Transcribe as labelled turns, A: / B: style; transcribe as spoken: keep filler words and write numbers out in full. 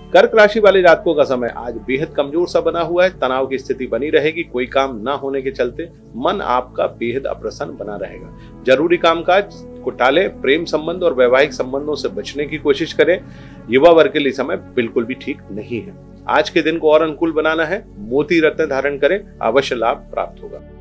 A: कर्क राशि वाले जातकों का समय आज बेहद कमजोर सा बना हुआ है। तनाव की स्थिति बनी रहेगी। कोई काम न होने के चलते मन आपका बेहद अप्रसन्न बना रहेगा। जरूरी कामकाज को टाले, प्रेम संबंध और वैवाहिक संबंधों से बचने की कोशिश करें। युवा वर्ग के लिए समय बिल्कुल भी ठीक नहीं है। आज के दिन को और अनुकूल बनाना है। मोती रत्न धारण करें, अवश्य लाभ प्राप्त होगा।